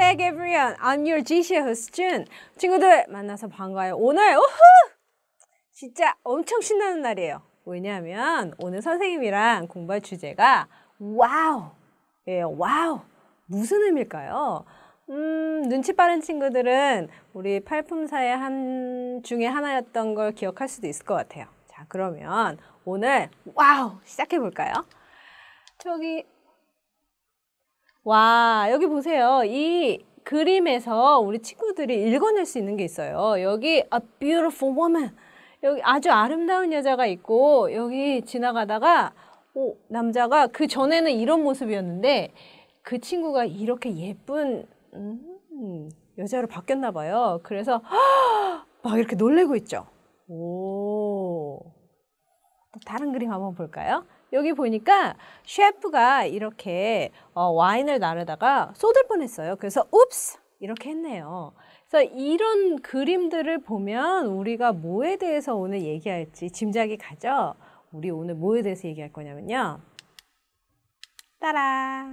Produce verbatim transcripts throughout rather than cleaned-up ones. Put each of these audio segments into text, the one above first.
back everyone. I'm your 지시의 host 준. 친구들 만나서 반가워요. 오늘 우후! 진짜 엄청 신나는 날이에요. 왜냐하면 오늘 선생님이랑 공부할 주제가 와우! 예요. 와우! 무슨 의미일까요? 음, 눈치 빠른 친구들은 우리 팔품사의 한 중에 하나였던 걸 기억할 수도 있을 것 같아요. 자, 그러면 오늘 와우! 시작해 볼까요? 저기 와, 여기 보세요. 이 그림에서 우리 친구들이 읽어낼 수 있는 게 있어요. 여기 a beautiful woman. 여기 아주 아름다운 여자가 있고 여기 지나가다가 오, 남자가 그 전에는 이런 모습이었는데 그 친구가 이렇게 예쁜 음, 여자로 바뀌었나 봐요. 그래서 막 이렇게 놀래고 있죠. 오, 또 다른 그림 한번 볼까요? 여기 보니까 셰프가 이렇게 어, 와인을 나르다가 쏟을 뻔했어요. 그래서 웁스 이렇게 했네요. 그래서 이런 그림들을 보면 우리가 뭐에 대해서 오늘 얘기할지 짐작이 가죠? 우리 오늘 뭐에 대해서 얘기할 거냐면요. 따라!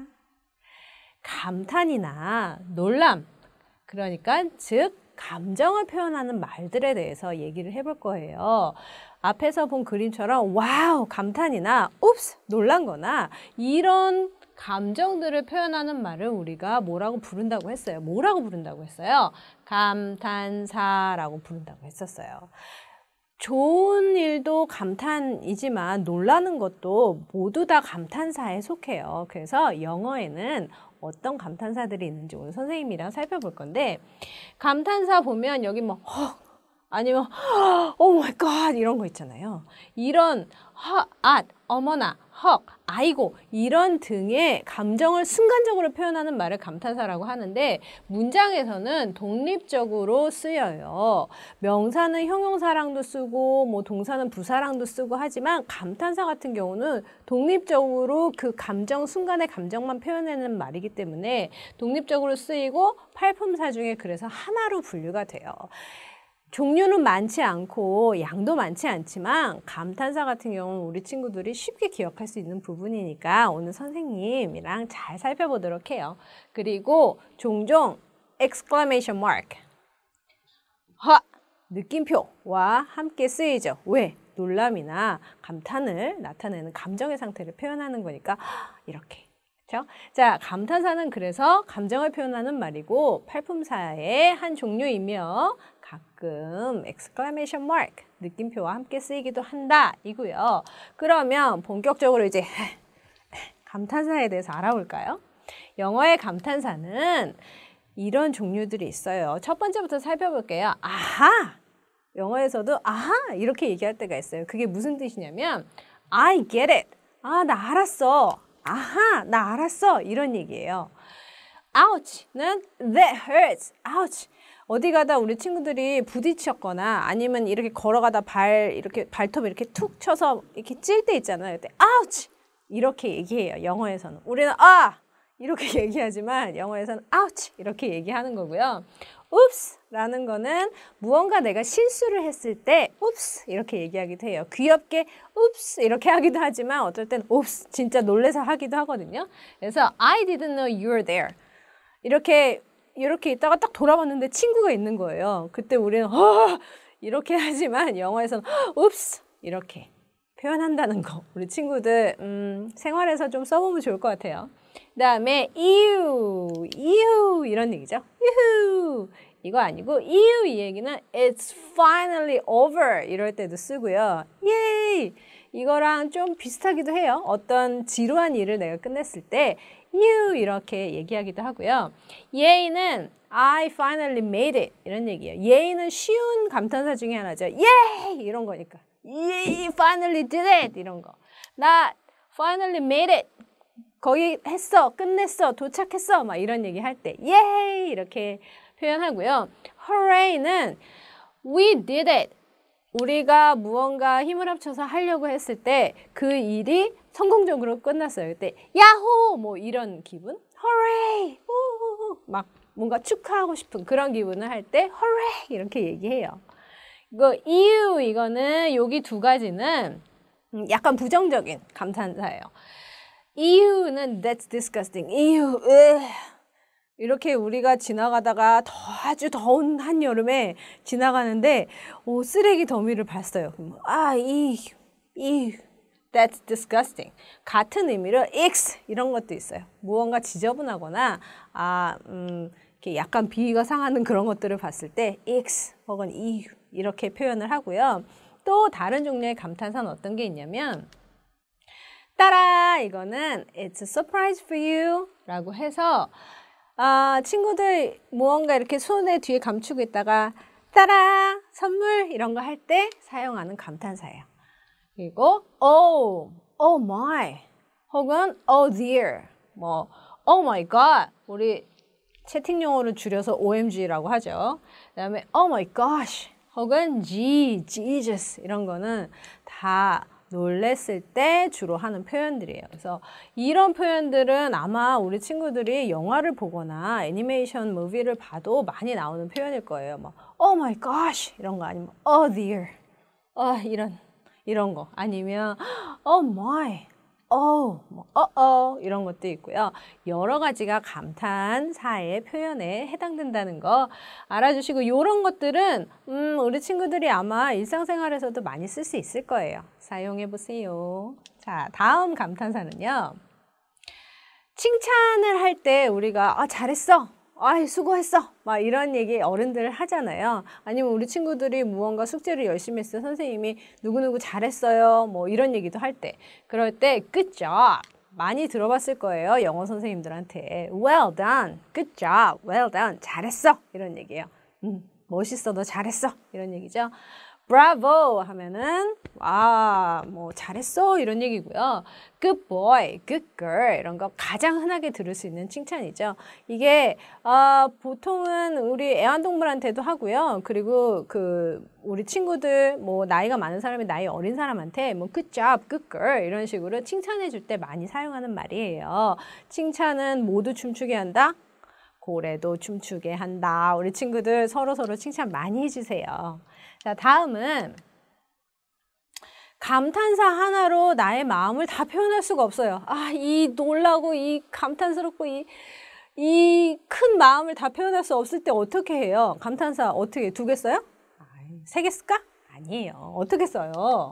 감탄이나 놀람, 그러니까 즉 감정을 표현하는 말들에 대해서 얘기를 해볼 거예요. 앞에서 본 그림처럼 와우, 감탄이나 옵스, 놀란 거나 이런 감정들을 표현하는 말을 우리가 뭐라고 부른다고 했어요? 뭐라고 부른다고 했어요? 감탄사라고 부른다고 했었어요. 좋은 일도 감탄이지만 놀라는 것도 모두 다 감탄사에 속해요. 그래서 영어에는 어떤 감탄사들이 있는지 오늘 선생님이랑 살펴볼 건데 감탄사 보면 여기 뭐 헉, 아니면 오 마이 갓 이런 거 있잖아요. 이런 헉, 앗, 어머나, 헉, 아이고 이런 등의 감정을 순간적으로 표현하는 말을 감탄사라고 하는데 문장에서는 독립적으로 쓰여요. 명사는 형용사랑도 쓰고 뭐 동사는 부사랑도 쓰고 하지만 감탄사 같은 경우는 독립적으로 그 감정 순간의 감정만 표현하는 말이기 때문에 독립적으로 쓰이고 팔품사 중에 그래서 하나로 분류가 돼요. 종류는 많지 않고 양도 많지 않지만 감탄사 같은 경우는 우리 친구들이 쉽게 기억할 수 있는 부분이니까 오늘 선생님이랑 잘 살펴보도록 해요. 그리고 종종 exclamation mark, 하, 느낌표와 함께 쓰이죠. 왜? 놀람이나 감탄을 나타내는 감정의 상태를 표현하는 거니까 이렇게. 그렇죠? 자, 감탄사는 그래서 감정을 표현하는 말이고 팔품사의 한 종류이며 가끔 exclamation mark, 느낌표와 함께 쓰이기도 한다 이고요. 그러면 본격적으로 이제 감탄사에 대해서 알아볼까요? 영어의 감탄사는 이런 종류들이 있어요. 첫 번째부터 살펴볼게요. 아하! 영어에서도 아하! 이렇게 얘기할 때가 있어요. 그게 무슨 뜻이냐면 I get it. 아, 나 알았어. 아하! 나 알았어. 이런 얘기예요. ouch는 that hurts. ouch. 어디 가다 우리 친구들이 부딪혔거나 아니면 이렇게 걸어가다 발 이렇게 발톱 이렇게 툭 쳐서 이렇게 찔 때 있잖아요. 그때 ouch 이렇게 얘기해요. 영어에서는 우리는 아 이렇게 얘기하지만 영어에서는 ouch 이렇게 얘기하는 거고요. oops라는 거는 무언가 내가 실수를 했을 때 oops 이렇게 얘기하기도 해요. 귀엽게 oops 이렇게 하기도 하지만 어떨 땐 oops 진짜 놀래서 하기도 하거든요. 그래서 I didn't know you were there 이렇게 이렇게 있다가 딱 돌아봤는데 친구가 있는 거예요. 그때 우리는 어! 이렇게 하지만 영어에서는 옵스 이렇게 표현한다는 거. 우리 친구들 음, 생활에서 좀 써보면 좋을 것 같아요. 그 다음에 이유, 이유 이런 얘기죠. 유후 이거 아니고 이유 이 얘기는 it's finally over 이럴 때도 쓰고요. 예이 이거랑 좀 비슷하기도 해요. 어떤 지루한 일을 내가 끝냈을 때 you 이렇게 얘기하기도 하고요. 예이는 I finally made it 이런 얘기예요. 예이는 쉬운 감탄사 중에 하나죠. 예이 이런 거니까. 예이 finally did it 이런 거. 나 finally made it 거기 했어, 끝냈어, 도착했어 막 이런 얘기 할 때 예이 이렇게 표현하고요. Hooray는 we did it 우리가 무언가 힘을 합쳐서 하려고 했을 때 그 일이 성공적으로 끝났어요. 그때 야호! 뭐 이런 기분? Hooray! 우후후! 막 뭔가 축하하고 싶은 그런 기분을 할 때 Hooray! 이렇게 얘기해요. 이거 이유 이거는 여기 두 가지는 약간 부정적인 감탄사예요. 이유는 that's disgusting. 이유, 으, 이렇게 우리가 지나가다가 더 아주 더운 한여름에 지나가는데 오, 쓰레기 더미를 봤어요. 그럼 아, 이, 이, that's disgusting. 같은 의미로 X 이런 것도 있어요. 무언가 지저분하거나 아, 음, 이렇게 약간 비위가 상하는 그런 것들을 봤을 때 X 혹은 이 이렇게 표현을 하고요. 또 다른 종류의 감탄사는 어떤 게 있냐면 따라 이거는 It's a surprise for you 라고 해서 아, 친구들 무언가 이렇게 손에 뒤에 감추고 있다가 따라 선물 이런 거 할 때 사용하는 감탄사예요. 그리고 oh, oh my 혹은 oh dear 뭐 oh my god 우리 채팅 용어를 줄여서 오엠지라고 하죠. 그 다음에 oh my gosh 혹은 gee, Jesus 이런 거는 다 놀랬을 때 주로 하는 표현들이에요. 그래서 이런 표현들은 아마 우리 친구들이 영화를 보거나 애니메이션 무비를 봐도 많이 나오는 표현일 거예요. 뭐 oh my gosh 이런 거 아니면 oh dear 어, 이런 이런 거 아니면 oh my oh, 뭐, 어, 어, 이런 것도 있고요. 여러 가지가 감탄사의 표현에 해당된다는 거 알아주시고 이런 것들은 음, 우리 친구들이 아마 일상생활에서도 많이 쓸 수 있을 거예요. 사용해 보세요. 자, 다음 감탄사는요. 칭찬을 할 때 우리가 아, 잘했어. 아이, 수고했어. 막 이런 얘기 어른들 하잖아요. 아니면 우리 친구들이 무언가 숙제를 열심히 했어. 선생님이 누구누구 잘했어요. 뭐 이런 얘기도 할 때. 그럴 때 good job. 많이 들어봤을 거예요. 영어 선생님들한테. Well done. Good job. Well done. 잘했어. 이런 얘기예요. 음, 멋있어. 너 잘했어. 이런 얘기죠. Bravo 하면은 와, 뭐 잘했어 이런 얘기고요. Good boy, good girl 이런 거 가장 흔하게 들을 수 있는 칭찬이죠. 이게 어, 보통은 우리 애완동물한테도 하고요. 그리고 그 우리 친구들 뭐 나이가 많은 사람이 나이 어린 사람한테 뭐 good job, good girl 이런 식으로 칭찬해 줄 때 많이 사용하는 말이에요. 칭찬은 모두 춤추게 한다. 고래도 춤추게 한다. 우리 친구들 서로서로 칭찬 많이 해주세요. 자, 다음은 감탄사 하나로 나의 마음을 다 표현할 수가 없어요. 아, 이 놀라고 이 감탄스럽고 이 이 큰 마음을 다 표현할 수 없을 때 어떻게 해요? 감탄사 어떻게 두 개 써요? 세 개 쓸까? 아니에요. 어떻게 써요?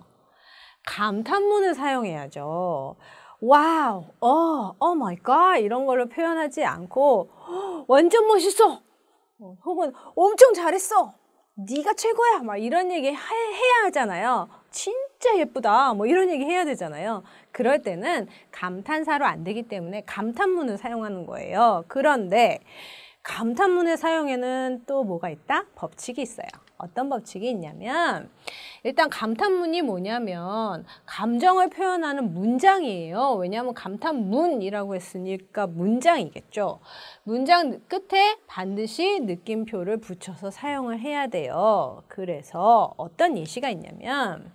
감탄문을 사용해야죠. 와우, 어, 오 마이 갓 이런 걸로 표현하지 않고 완전 멋있어. 혹은 엄청 잘했어. 네가 최고야. 막 이런 얘기 해, 해야 하잖아요. 진짜 예쁘다. 뭐 이런 얘기 해야 되잖아요. 그럴 때는 감탄사로 안 되기 때문에 감탄문을 사용하는 거예요. 그런데 감탄문의 사용에는 또 뭐가 있다? 법칙이 있어요. 어떤 법칙이 있냐면 일단 감탄문이 뭐냐면 감정을 표현하는 문장이에요. 왜냐하면 감탄문이라고 했으니까 문장이겠죠. 문장 끝에 반드시 느낌표를 붙여서 사용을 해야 돼요. 그래서 어떤 예시가 있냐면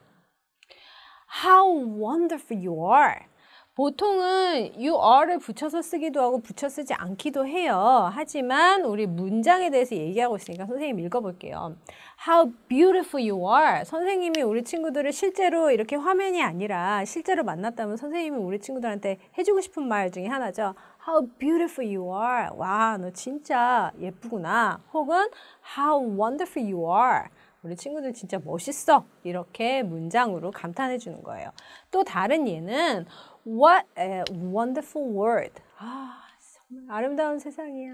How wonderful you are. 보통은 you are를 붙여서 쓰기도 하고 붙여 쓰지 않기도 해요. 하지만 우리 문장에 대해서 얘기하고 있으니까 선생님 읽어볼게요. How beautiful you are. 선생님이 우리 친구들을 실제로 이렇게 화면이 아니라 실제로 만났다면 선생님이 우리 친구들한테 해주고 싶은 말 중에 하나죠. How beautiful you are. 와, 너 진짜 예쁘구나. 혹은 How wonderful you are. 우리 친구들 진짜 멋있어. 이렇게 문장으로 감탄해 주는 거예요. 또 다른 예는 What a wonderful world. 아, 정말 아름다운 세상이야.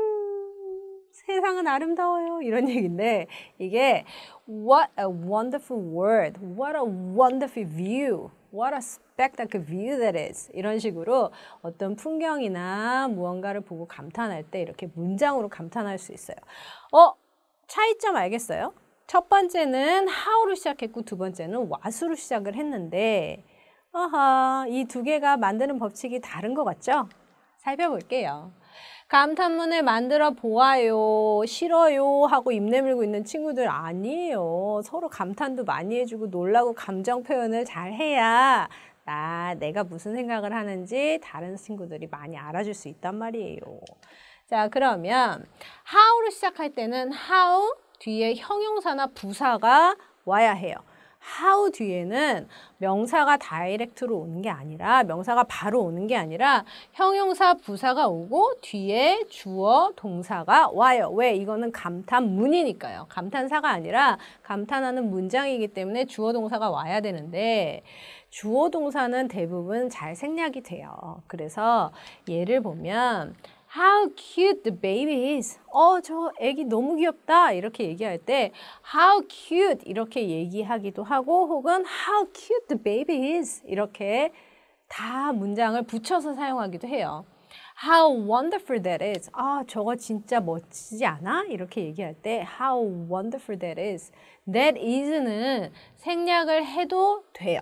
음, 세상은 아름다워요. 이런 얘기인데 이게 What a wonderful world. What a wonderful view. What a spectacular view that is. 이런 식으로 어떤 풍경이나 무언가를 보고 감탄할 때 이렇게 문장으로 감탄할 수 있어요. 어, 차이점 알겠어요? 첫 번째는 how로 시작했고 두 번째는 what으로 시작을 했는데 아하, 이 두 개가 만드는 법칙이 다른 것 같죠? 살펴볼게요. 감탄문을 만들어 보아요, 싫어요 하고 입 내밀고 있는 친구들 아니에요. 서로 감탄도 많이 해주고 놀라고 감정 표현을 잘 해야 나, 내가 무슨 생각을 하는지 다른 친구들이 많이 알아줄 수 있단 말이에요. 자, 그러면 how로 시작할 때는 how 뒤에 형용사나 부사가 와야 해요. how 뒤에는 명사가 다이렉트로 오는 게 아니라 명사가 바로 오는 게 아니라 형용사 부사가 오고 뒤에 주어 동사가 와요. 왜? 이거는 감탄문이니까요. 감탄사가 아니라 감탄하는 문장이기 때문에 주어 동사가 와야 되는데 주어 동사는 대부분 잘 생략이 돼요. 그래서 예를 보면 How cute the baby is. 어, 저 애기 너무 귀엽다. 이렇게 얘기할 때 How cute 이렇게 얘기하기도 하고 혹은 How cute the baby is. 이렇게 다 문장을 붙여서 사용하기도 해요. How wonderful that is. 아, 저거 진짜 멋지지 않아? 이렇게 얘기할 때 How wonderful that is. That is는 생략을 해도 돼요.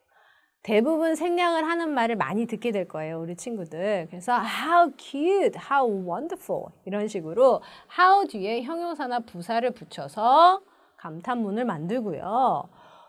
대부분 생략을 하는 말을 많이 듣게 될 거예요, 우리 친구들. 그래서 how cute, how wonderful 이런 식으로 how 뒤에 형용사나 부사를 붙여서 감탄문을 만들고요.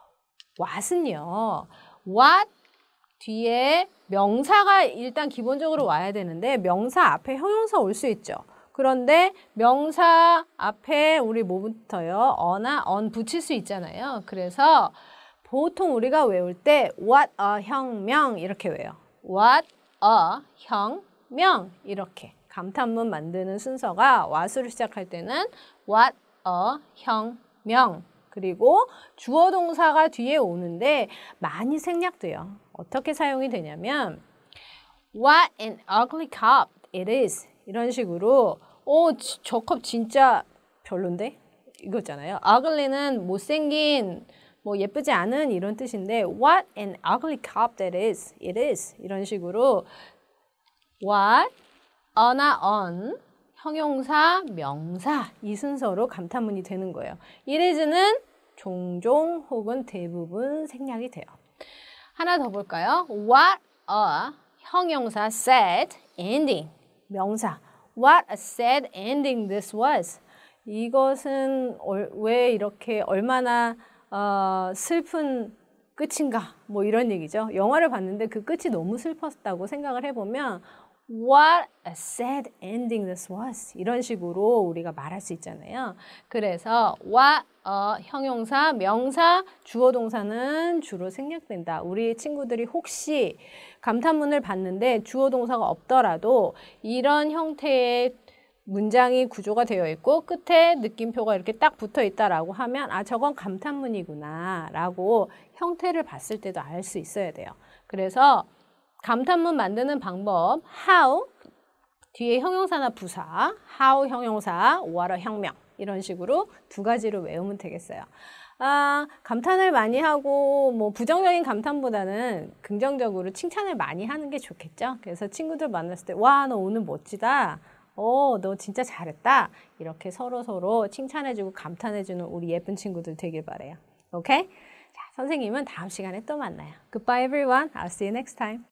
what은요. what 뒤에 명사가 일단 기본적으로 와야 되는데 명사 앞에 형용사 올 수 있죠. 그런데 명사 앞에 우리 뭐부터요? 어나 on 붙일 수 있잖아요. 그래서 보통 우리가 외울 때 what a 혁명 이렇게 외워요. what a 혁명 이렇게 감탄문 만드는 순서가 what으로 시작할 때는 what a 혁명 그리고 주어 동사가 뒤에 오는데 많이 생략돼요. 어떻게 사용이 되냐면 what an ugly cup it is 이런 식으로 오, 저 컵 진짜 별론데? 이거잖아요. ugly는 못생긴 뭐 예쁘지 않은 이런 뜻인데 what an ugly cup that is, it is 이런 식으로 what, a나 on, 형용사, 명사 이 순서로 감탄문이 되는 거예요. it is는 종종 혹은 대부분 생략이 돼요. 하나 더 볼까요? what a 형용사 sad ending 명사 what a sad ending this was 이것은 왜 이렇게 얼마나 어, 슬픈 끝인가 뭐 이런 얘기죠. 영화를 봤는데 그 끝이 너무 슬펐다고 생각을 해보면 What a sad ending this was 이런 식으로 우리가 말할 수 있잖아요. 그래서 what a 형용사, 명사, 주어 동사는 주로 생략된다. 우리 친구들이 혹시 감탄문을 봤는데 주어 동사가 없더라도 이런 형태의 문장이 구조가 되어 있고 끝에 느낌표가 이렇게 딱 붙어 있다라고 하면 아 저건 감탄문이구나 라고 형태를 봤을 때도 알 수 있어야 돼요. 그래서 감탄문 만드는 방법 how 뒤에 형용사나 부사 how 형용사 what a 혁명 이런 식으로 두 가지로 외우면 되겠어요. 아, 감탄을 많이 하고 뭐 부정적인 감탄보다는 긍정적으로 칭찬을 많이 하는 게 좋겠죠. 그래서 친구들 만났을 때 와 너 오늘 멋지다. 어, 너 진짜 잘했다. 이렇게 서로서로 칭찬해주고 감탄해주는 우리 예쁜 친구들 되길 바래요. 오케이? 자, 선생님은 다음 시간에 또 만나요. Goodbye everyone. I'll see you next time.